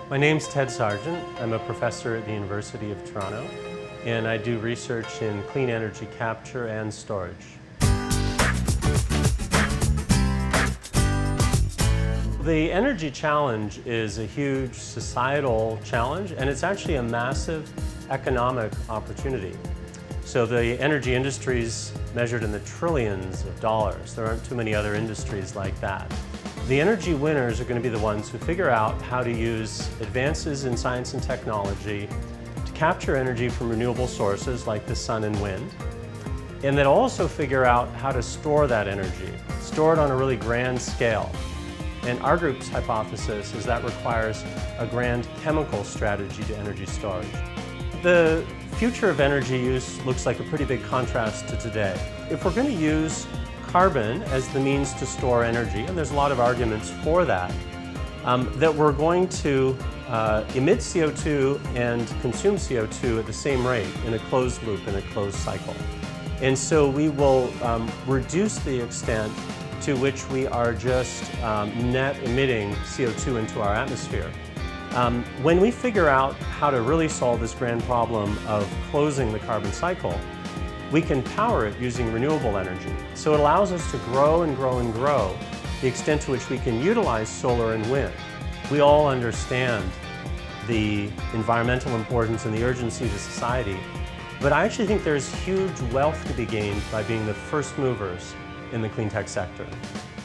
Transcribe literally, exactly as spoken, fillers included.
My name's Ted Sargent. I'm a professor at the University of Toronto, and I do research in clean energy capture and storage. The energy challenge is a huge societal challenge, and it's actually a massive economic opportunity. So the energy industry is measured in the trillions of dollars. There aren't too many other industries like that. The energy winners are going to be the ones who figure out how to use advances in science and technology to capture energy from renewable sources like the sun and wind, and then also figure out how to store that energy, store it on a really grand scale. And our group's hypothesis is that requires a grand chemical strategy to energy storage. The future of energy use looks like a pretty big contrast to today. If we're going to use carbon as the means to store energy, and there's a lot of arguments for that, um, that we're going to uh, emit C O two and consume C O two at the same rate in a closed loop, in a closed cycle. And so we will um, reduce the extent to which we are just um, net emitting C O two into our atmosphere. Um, when we figure out how to really solve this grand problem of closing the carbon cycle, we can power it using renewable energy. So it allows us to grow and grow and grow the extent to which we can utilize solar and wind. We all understand the environmental importance and the urgency to society, but I actually think there's huge wealth to be gained by being the first movers in the clean tech sector.